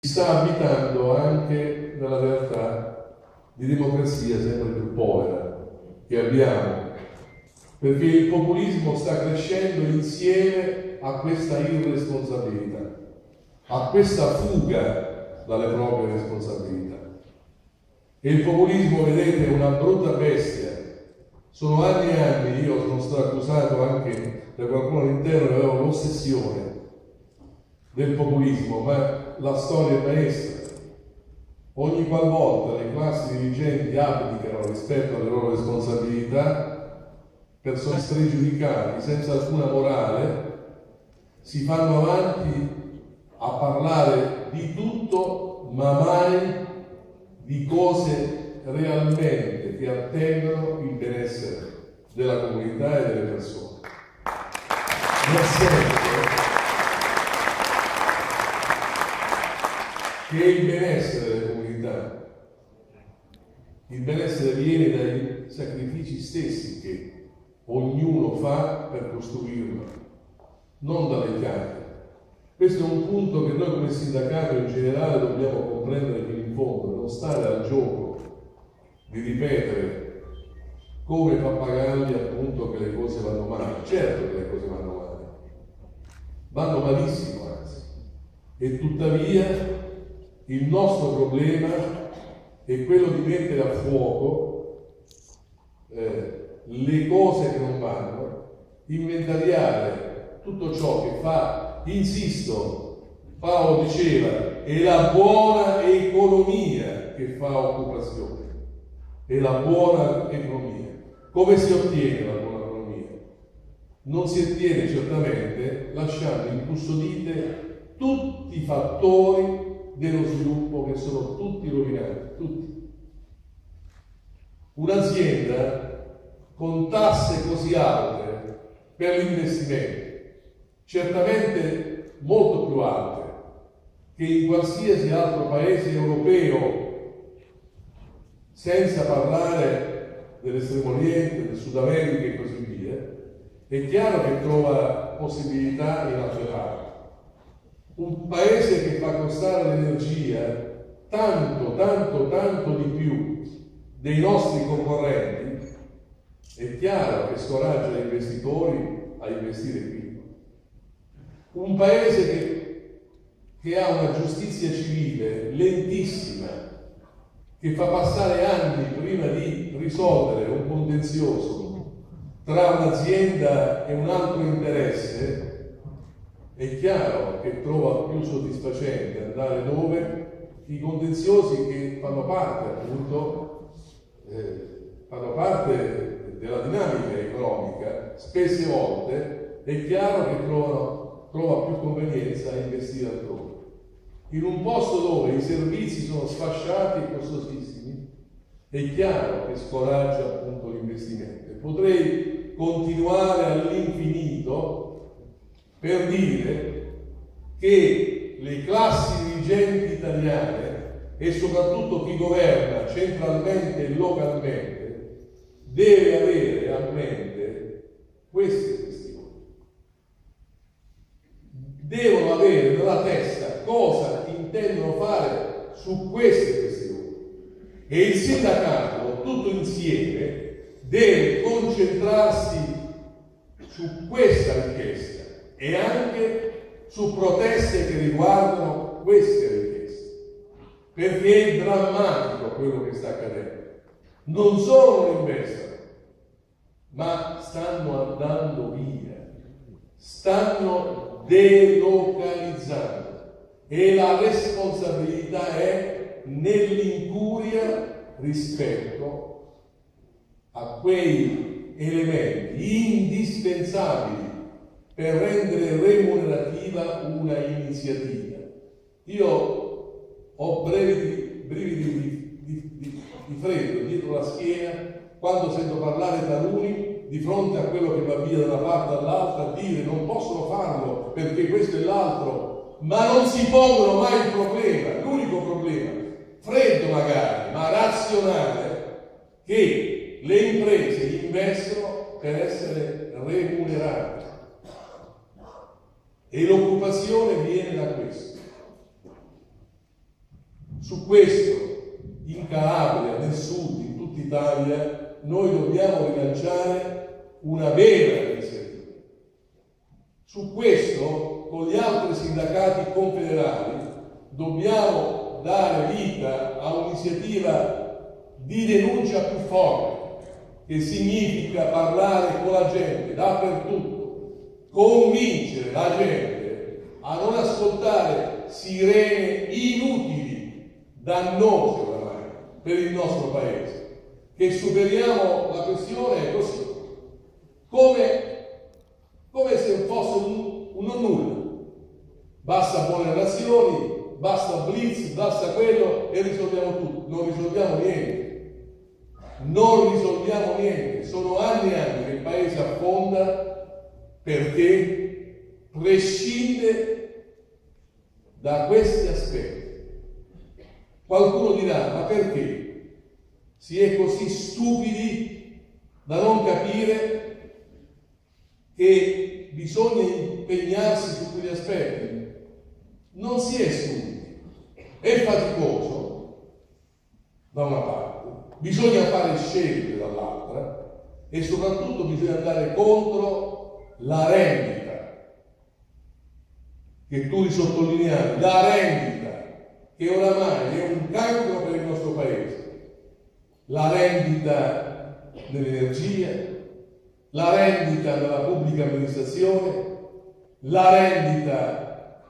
sta abitando anche nella realtà di democrazia sempre più povera che abbiamo, perché il populismo sta crescendo insieme a questa irresponsabilità, a questa fuga dalle proprie responsabilità. E il populismo, vedete, è una brutta bestia. Sono anni e anni, io sono stato accusato anche da qualcuno all'interno che aveva l'ossessione del populismo, ma la storia è maestra. Ogni qualvolta le classi dirigenti abdicano rispetto alle loro responsabilità, persone spregiudicate, senza alcuna morale, si fanno avanti a parlare di tutto, ma mai di cose realmente che attengono il benessere della comunità e delle persone. Nel senso che il benessere delle comunità, il benessere viene dai sacrifici stessi che ognuno fa per costruirlo, non dalle carte. Questo è un punto che noi come sindacato in generale dobbiamo comprendere fino in fondo, non stare al gioco di ripetere come pappagalli appunto che le cose vanno male. Certo che le cose vanno male, vanno malissimo anzi, e tuttavia il nostro problema è quello di mettere a fuoco le cose che non vanno, inventariare tutto ciò che fa. Insisto, Paolo diceva, è la buona economia che fa occupazione, è la buona economia. Come si ottiene la buona economia? Non si ottiene certamente lasciando incustodite tutti i fattori dello sviluppo che sono tutti rovinati, tutti. Un'azienda con tasse così alte per l'investimento, certamente molto più alte che in qualsiasi altro paese europeo, senza parlare dell'Estremo Oriente, del Sud America e così via, è chiaro che trova possibilità in altre parti. Un paese che fa costare l'energia tanto di più dei nostri concorrenti, è chiaro che scoraggia gli investitori a investire qui. Un paese che ha una giustizia civile lentissima, che fa passare anni prima di risolvere un contenzioso tra un'azienda e un altro interesse, è chiaro che trova più soddisfacente andare dove i contenziosi che fanno parte appunto fanno parte della dinamica economica, spesse volte è chiaro che trova più convenienza a investire altrove. In un posto dove i servizi sono sfasciati e costosissimi, è chiaro che scoraggia appunto l'investimento. Potrei continuare all'infinito per dire che le classi dirigenti italiane e soprattutto chi governa centralmente e localmente deve avere a mente queste questioni. Devono avere nella testa cosa intendono fare su queste questioni e il sindacato tutto insieme deve concentrarsi su questa richiesta e anche su proteste che riguardano queste richieste, perché è drammatico quello che sta accadendo. Non solo non investono, ma stanno andando via, stanno delocalizzando e la responsabilità è nell'incuria rispetto a quei elementi indispensabili per rendere remunerativa una iniziativa. Io ho brividi di freddo dietro la schiena quando sento parlare taluni di fronte a quello che va via da una parte all'altra, dire non possono farlo perché questo e l'altro, ma non si pongono mai il problema, l'unico problema, freddo magari, ma razionale, che le imprese investono per essere remunerate e l'occupazione viene da questo. Su questo, in Calabria, nel sud, in tutta Italia, noi dobbiamo rilanciare una vera iniziativa. Su questo, con gli altri sindacati confederali, dobbiamo dare vita a un'iniziativa di denuncia più forte, che significa parlare con la gente dappertutto, convincere la gente a non ascoltare sirene inutili, dannose oramai per il nostro paese, che superiamo la questione così, come se fosse un non nulla. Basta buone relazioni, basta blitz, basta quello e risolviamo tutto. Non risolviamo niente. Non risolviamo niente. Sono anni e anni che il paese affonda perché prescinde da questi aspetti. Qualcuno dirà, ma perché si è così stupidi da non capire che bisogna impegnarsi su quegli aspetti? Non si è stupidi, è faticoso da una parte, bisogna fare scelte dall'altra e soprattutto bisogna andare contro la rendita che tu risottolineavi, la rendita che oramai è un cancro per il nostro paese, la rendita nell'energia, la rendita nella pubblica amministrazione, la rendita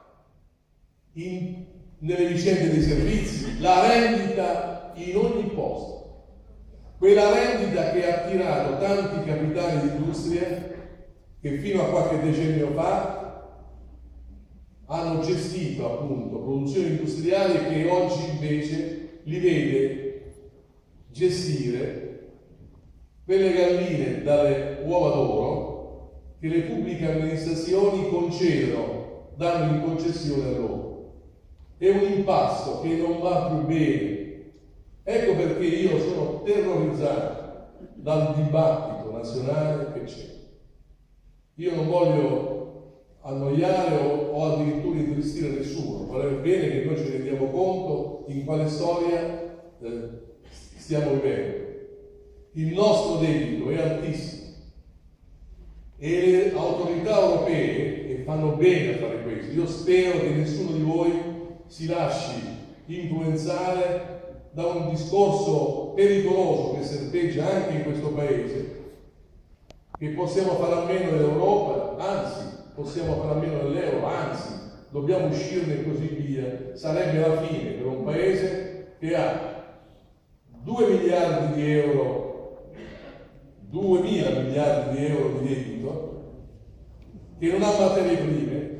nelle vicende dei servizi, la rendita in ogni posto. Quella rendita che ha attirato tanti capitali di industria che fino a qualche decennio fa hanno gestito appunto produzioni industriali che oggi invece li vede gestire quelle galline dalle uova d'oro che le pubbliche amministrazioni concedono, danno in concessione a loro. È un impasto che non va più bene. Ecco perché io sono terrorizzato dal dibattito nazionale che c'è. Io non voglio annoiare o addirittura intristire nessuno, vorrei bene che noi ci rendiamo conto in quale storia stiamo vivendo. Il nostro debito è altissimo e le autorità europee fanno bene a fare questo. Io spero che nessuno di voi si lasci influenzare da un discorso pericoloso che serpeggia anche in questo paese, che possiamo fare a meno dell'Europa, anzi possiamo fare a meno dell'euro, anzi dobbiamo uscirne e così via. Sarebbe la fine per un paese che ha 2 miliardi di euro, 2.000 miliardi di euro di debito, che non ha materie prime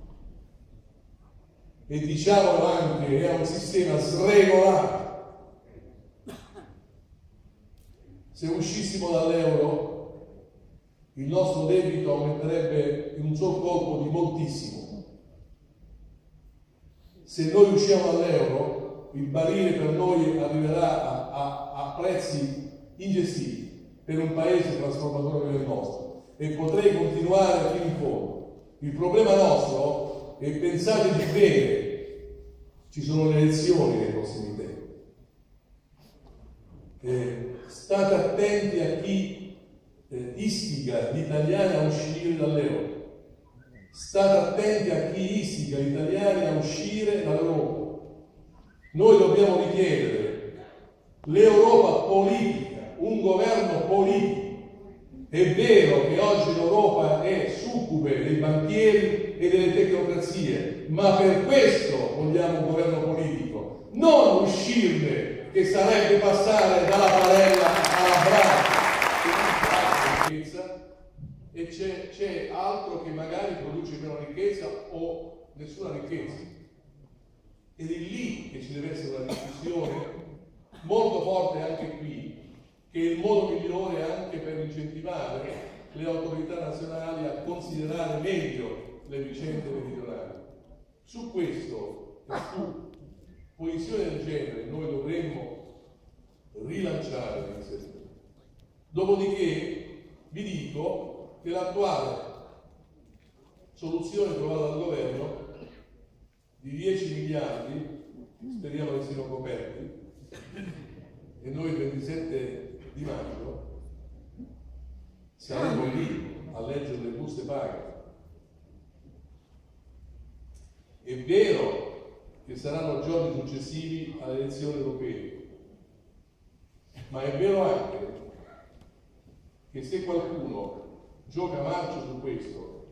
e diciamolo anche è un sistema sregolato. Se uscissimo dall'euro il nostro debito aumenterebbe in un solo colpo di moltissimo. Se noi usciamo dall'euro, il barile per noi arriverà a prezzi ingestibili per un paese trasformatore come il nostro e potrei continuare fino in fondo. Il problema nostro è, pensateci bene, ci sono le elezioni nei prossimi tempi. State attenti a chi istiga gli italiani a uscire dall'euro. State attenti a chi istiga gli italiani a uscire dall'Europa. Noi dobbiamo richiedere l'Europa politica, un governo politico. È vero che oggi l'Europa è succube dei banchieri e delle tecnocrazie, ma per questo vogliamo un governo politico, non uscirne, che sarebbe passare dalla padella alla braccia. E c'è altro che magari produce meno ricchezza o nessuna ricchezza. Ed è lì che ci deve essere una discussione molto forte anche qui, che è il modo migliore anche per incentivare le autorità nazionali a considerare meglio le vicende meridionali. Su questo e su posizioni del genere noi dovremmo rilanciare l'iniziativa. Dopodiché vi dico che l'attuale soluzione trovata dal governo di 10 miliardi speriamo che siano coperti, e noi il 27 di maggio saremo lì a leggere le buste paga. È vero che saranno giorni successivi alle elezioni europee, ma è vero anche che se qualcuno gioca marcio su questo,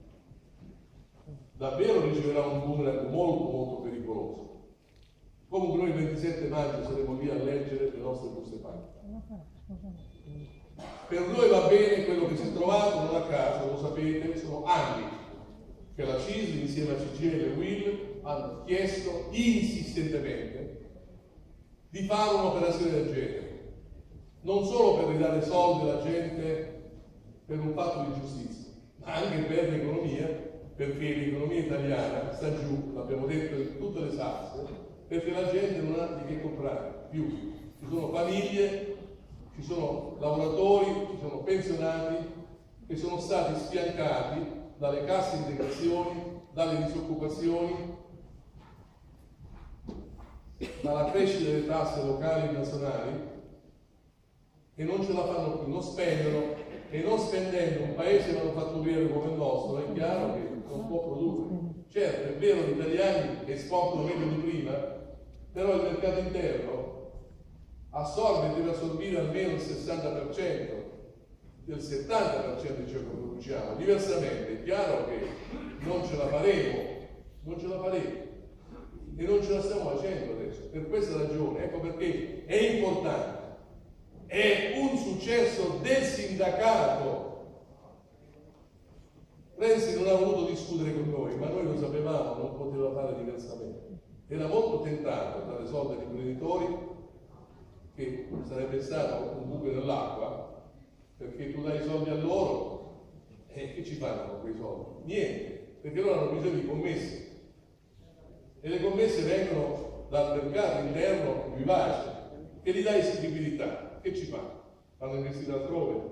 davvero riceverà un boomerang molto molto pericoloso. Comunque noi il 27 maggio saremo lì a leggere le nostre buste paga. Per noi va bene quello che si è trovato, non a caso, lo sapete, sono anni che la CISL insieme a CGIL e WIL hanno chiesto insistentemente di fare un'operazione del genere, non solo per ridare soldi alla gente per un fatto di giustizia, ma anche per l'economia, perché l'economia italiana sta giù, l'abbiamo detto in tutte le salse, perché la gente non ha di che comprare più. Ci sono famiglie, ci sono lavoratori, ci sono pensionati che sono stati sfiancati dalle casse integrazioni, dalle disoccupazioni, dalla crescita delle tasse locali e nazionali, e non ce la fanno più, non spendono, e non spendendo un paese manufatturiero come il nostro è chiaro che non può produrre. Certo, è vero, gli italiani esportano meglio di prima, però il mercato interno assorbe e deve assorbire almeno il 60% del 70% di ciò che produciamo. Diversamente è chiaro che non ce la faremo, e non ce la stiamo facendo adesso. Per questa ragione, ecco perché è importante, è un successo del sindacato. Renzi non ha voluto discutere con noi, ma noi lo sapevamo, non poteva fare diversamente. Era molto tentato a dare soldi agli imprenditori, che sarebbe stato un buco nell'acqua, perché tu dai i soldi a loro e che ci fanno con quei soldi? Niente, perché loro hanno bisogno di commesse, e le commesse vengono dal mercato interno vivace che gli dà esigibilità. Che ci fanno? Fanno investire altrove.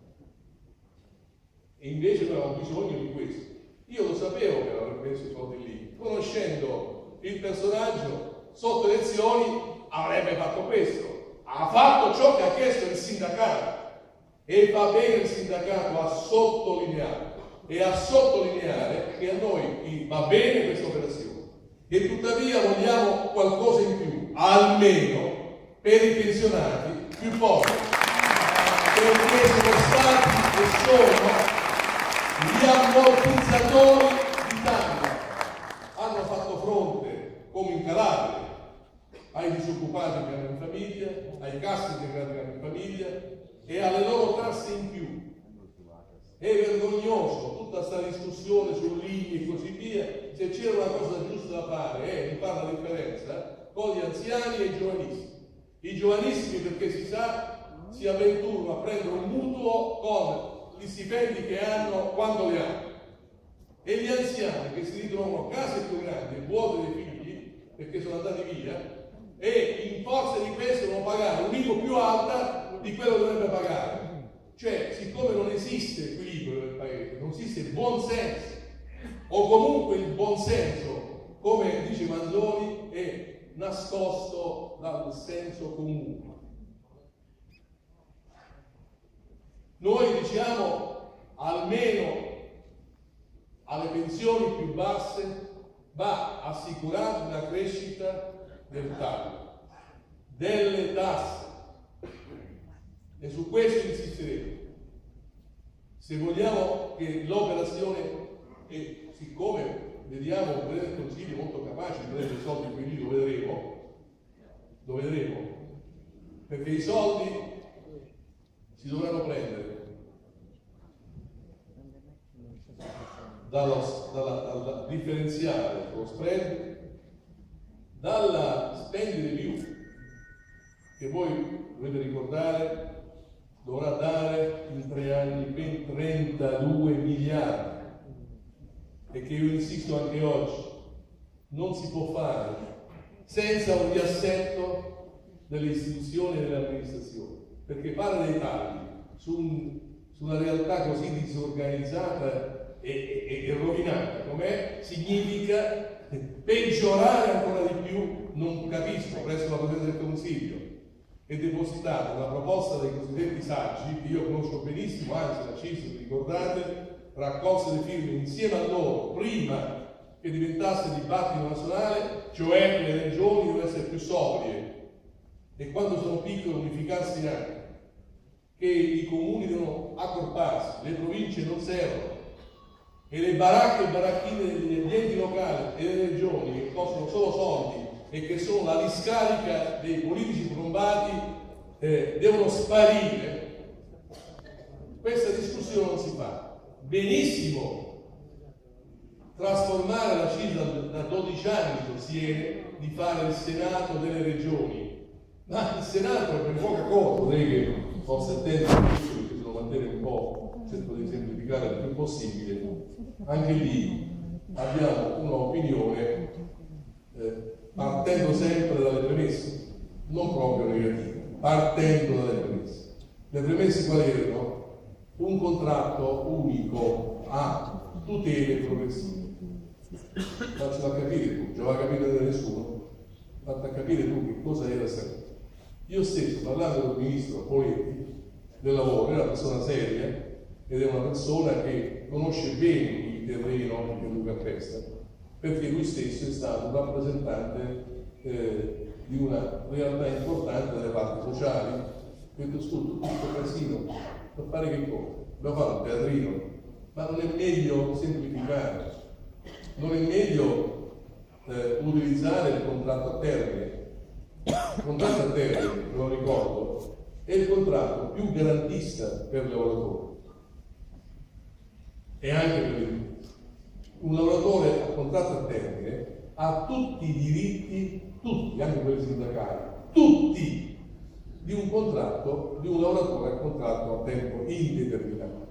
E invece noi avevamo bisogno di questo. Io lo sapevo che avrebbe messo i soldi lì, conoscendo il personaggio, sotto elezioni avrebbe fatto questo. Ha fatto ciò che ha chiesto il sindacato, e va bene il sindacato a sottolineare che a noi va bene questa operazione, e tuttavia vogliamo qualcosa in più, almeno per i pensionati più poveri, perché sono stati e sono gli ammortizzatori d'Italia. Hanno fatto fronte, come in Calabria, ai disoccupati che hanno in famiglia, ai cassi integrati che hanno in famiglia e alle loro tasse in più. È vergognoso tutta questa discussione sull'IMI e così via. Se c'era una cosa giusta da fare è di fare la differenza con gli anziani e i giovanissimi. I giovanissimi, perché si sa, si avventurano a prendere un mutuo con gli stipendi che hanno quando li hanno, e gli anziani che si ritrovano case più grandi, vuote dei figli perché sono andati via, e in forza di questo devono pagare un IMU più alta di quello che dovrebbe pagare. Cioè, siccome non esiste equilibrio nel paese, non esiste buon senso, o comunque il buon senso, come dice Manzoni, è nascosto dal senso comune. Noi diciamo almeno alle pensioni più basse va assicurata una crescita del taglio, delle tasse, e su questo insisteremo. Se vogliamo che l'operazione, e siccome vediamo un Presidente del Consiglio molto capace di prendere i soldi, quindi lo vedremo, perché i soldi si dovranno prendere dalla differenziale, lo spread, dalla spend review, che voi dovete ricordare dovrà dare in 3 anni ben 32 miliardi, e che io insisto anche oggi non si può fare senza un riassetto delle istituzioni e delle amministrazioni, perché fare dei tagli su una realtà così disorganizzata e rovinata com'è significa peggiorare ancora di più non capisco, presso la Presidenza del Consiglio è depositata una proposta dei cosiddetti saggi, che io conosco benissimo, anzi la CISL, ricordate, raccolse le firme insieme a loro prima che diventasse dibattito nazionale, cioè le regioni devono essere più sobrie e quando sono piccole unificarsi anche, che i comuni devono accorparsi, le province non servono e le baracche e baracchine degli enti locali e delle regioni che costano solo soldi e che sono la discarica dei politici trombati devono sparire. Questa discussione non si fa. Benissimo trasformare la CISL da 12 anni sostiene di fare il Senato delle regioni, ma il Senato è per poca cosa, vorrei che forse il tempo perché devo mantenere un po', cerco di semplificare il più possibile. Anche lì abbiamo un'opinione partendo sempre dalle premesse, non proprio negative, partendo dalle premesse. Le premesse quali erano? Un contratto unico a tutele progressive. Faccio a capire tu, già va a capire da nessuno, fatta capire tu che cosa era sempre. Io stesso, parlando con il ministro Poletti del lavoro, è una persona seria ed è una persona che conosce bene il terreno che Luca Festa, perché lui stesso è stato un rappresentante di una realtà importante delle parti sociali. Ho detto, scusa, tutto questo casino, per fare che cosa? Dobbiamo fare un teatrino, ma non è meglio semplificare, non è meglio utilizzare il contratto a termine. Il contratto a termine, me lo ricordo, è il contratto più garantista per il lavoratore e anche per il un lavoratore a contratto a termine ha tutti i diritti, tutti, anche quelli sindacali, tutti di un contratto di un lavoratore a contratto a tempo indeterminato.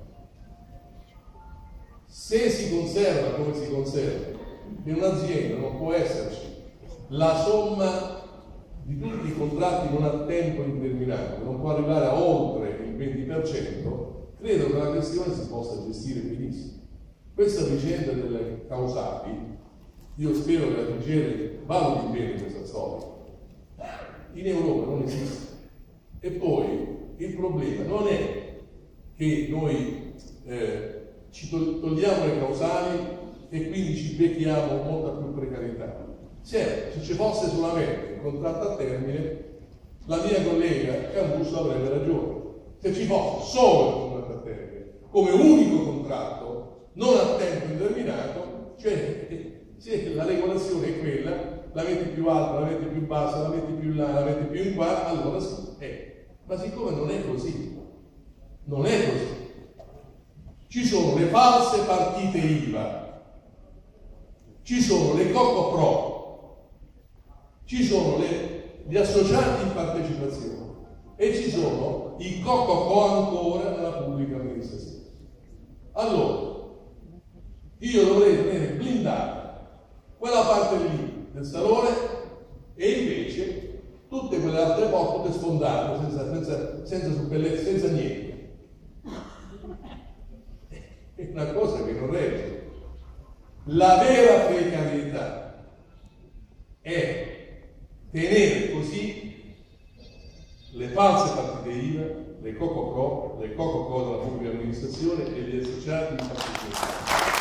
Se si conserva come si conserva, in un'azienda non può esserci la somma di tutti i contratti non a tempo indeterminato, non può arrivare a oltre il 20%, credo che la questione si possa gestire benissimo. Questa vicenda delle causali, io spero che la DGR valuti bene questa storia. In Europa non esiste. E poi il problema non è che noi ci togliamo le causali e quindi ci becchiamo molta più precarietà. Certo, se ci fosse solamente il contratto a termine, la mia collega Camusso avrebbe ragione. Se ci fosse solo il contratto a termine, come unico contratto, non a tempo indeterminato, cioè se la regolazione è quella, la metti più alta, la metti più bassa, la metti più là, la metti più in qua, allora sì, è. Ma siccome non è così, non è così. Ci sono le false partite IVA, ci sono le Coco Pro, ci sono gli associati in partecipazione e ci sono i Coco Co ancora nella pubblica amministrazione. Allora, io dovrei tenere blindata quella parte lì del salone e invece tutte quelle altre porte sfondate, senza suppelletti, senza niente. È una cosa che non regge. La vera precarietà è tenere così le false partite IVA, le Coco Pro, le Coco Co della pubblica amministrazione e gli associati in partecipazione.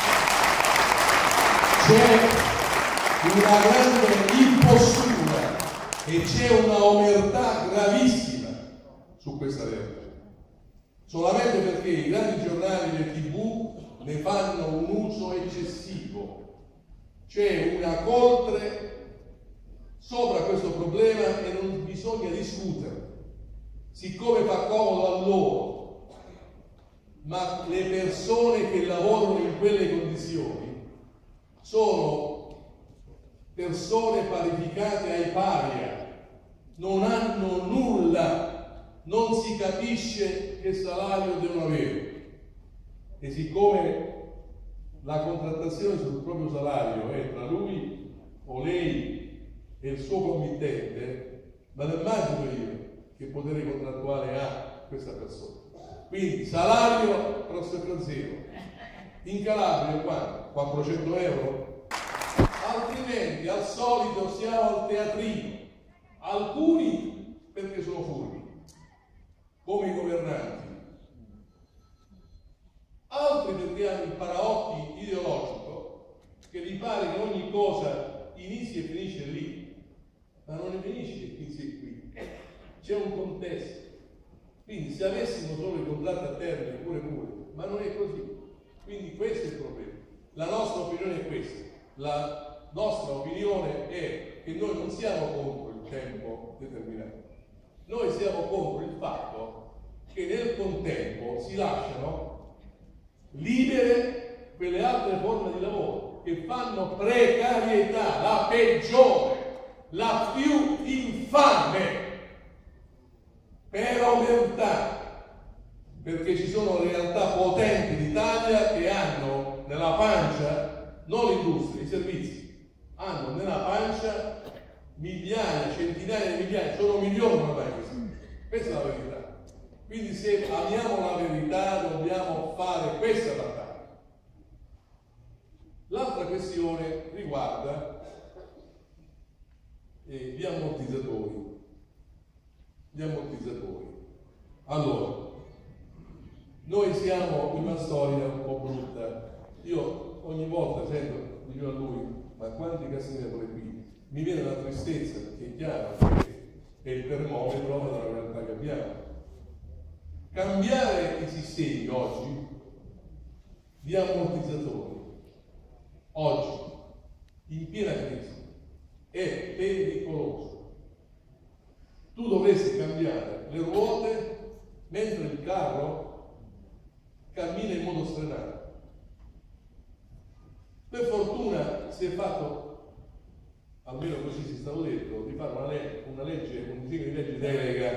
C'è una grande impostura e c'è una omertà gravissima su questa realtà, solamente perché i grandi giornali e le TV ne fanno un uso eccessivo. C'è una coltre sopra questo problema e non bisogna discutere, siccome fa comodo a loro, ma le persone che lavorano in quelle condizioni sono persone parificate ai paria, non hanno nulla, non si capisce che salario devono avere. E siccome la contrattazione sul proprio salario è tra lui o lei e il suo committente, ma non immagino io che potere contrattuale ha questa persona. Quindi salario prossimo a zero. In Calabria quanto? 400 euro? altrimenti al solito siamo al teatrino, alcuni perché sono furbi, come i governanti, altri perché hanno il paraocchi ideologico che gli pare che ogni cosa inizi e finisce lì, ma non ne finisce e finisce qui, c'è un contesto. Quindi se avessimo solo i contratti a termine pure, ma non è così. Quindi questo è il problema. La nostra opinione è questa. La nostra opinione è che noi non siamo contro il tempo determinato. Noi siamo contro il fatto che nel contempo si lasciano libere quelle altre forme di lavoro che fanno precarietà, la peggiore, la più infame, per omertà, perché ci sono realtà potenti d'Italia che hanno nella pancia, non l'industria, i servizi, hanno nella pancia migliaia, centinaia di migliaia, sono milioni ormai questi. Questa è la verità. Quindi se amiamo la verità dobbiamo fare questa battaglia. L'altra questione riguarda gli ammortizzatori. Gli ammortizzatori. Allora, noi siamo in una storia un po' brutta. Io ogni volta sento, dico a lui, ma quanti cassinevoli qui? Mi viene la tristezza, perché è chiaro che è il termometro della realtà che abbiamo. Cambiare i sistemi oggi di ammortizzatori, oggi, in piena crisi, è pericoloso. Tu dovresti cambiare le ruote mentre il carro cammina in modo strenato. Per fortuna si è fatto, almeno così si è stato detto, di fare una legge, un disegno di legge delega.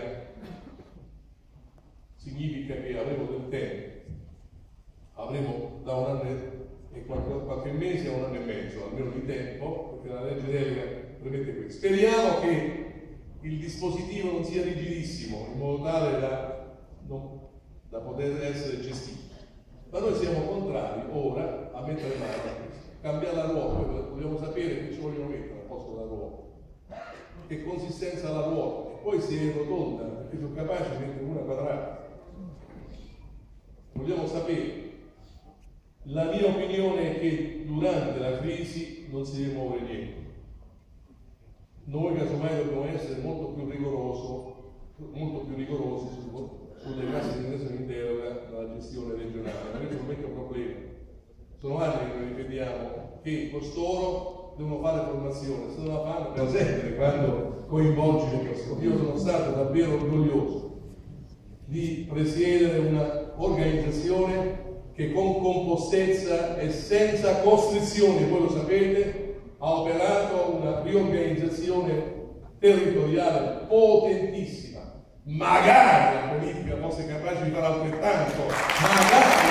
Significa che avremo del tempo, avremo da un anno e qualche mese a un anno e mezzo almeno di tempo, perché la legge delega prevede questo. Speriamo che il dispositivo non sia rigidissimo in modo tale da poter essere gestito, ma noi siamo contrari ora a mettere mano a questo, cambiare la ruota. Dobbiamo sapere che ci vogliono mettere al posto della ruota, che consistenza ha la ruota, e poi se è rotonda, perché sono capace di mettere una quadrata. Vogliamo sapere. La mia opinione è che durante la crisi non si deve muovere niente. Noi casomai dobbiamo essere molto più rigorosi sulle casse di ingresso in deroga dalla gestione regionale, ma questo non mette un problema. Sono anni che noi ripetiamo che costoro devono fare formazione, se non la fanno per sempre quando coinvolge le persone. Io sono stato davvero orgoglioso di presiedere una organizzazione che con compostezza e senza costrizioni, voi lo sapete, ha operato una riorganizzazione territoriale potentissima. Magari la politica fosse capace di fare altrettanto, magari.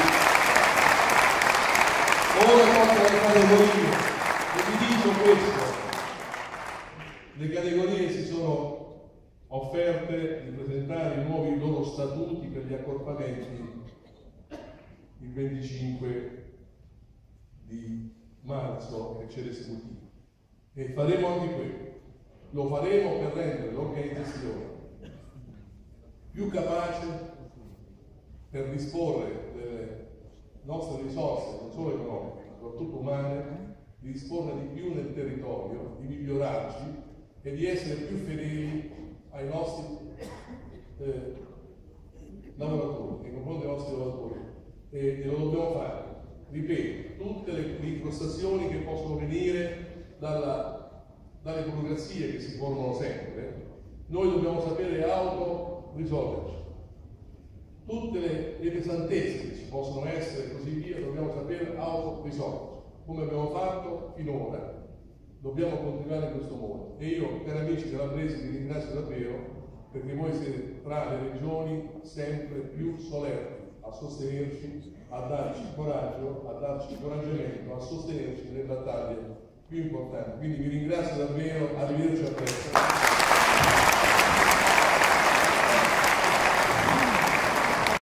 Ora tocca alle categorie, e vi dico questo: le categorie si sono offerte di presentare i nuovi loro statuti per gli accorpamenti il 25 di marzo, che c'è l'esecutivo, e faremo anche quello. Lo faremo per rendere l'organizzazione più capace, per disporre delle nostre risorse, non solo economiche, ma soprattutto umane, di disporre di più nel territorio, di migliorarci e di essere più fedeli ai nostri lavoratori, nei confronti dei nostri lavoratori, e lo dobbiamo fare. Ripeto, tutte le incrostazioni che possono venire dalle burocrazie che si formano sempre, noi dobbiamo sapere autorisolverci. Tutte le pesantezze che ci possono essere e così via, dobbiamo sapere autorisolverci. Come abbiamo fatto finora, dobbiamo continuare in questo modo. E io, cari amici calabresi, vi ringrazio davvero, perché voi siete tra le regioni sempre più solerti a sostenerci, a darci coraggio, a darci incoraggiamento, a sostenerci nelle battaglie più importanti. Quindi vi ringrazio davvero, arrivederci a presto.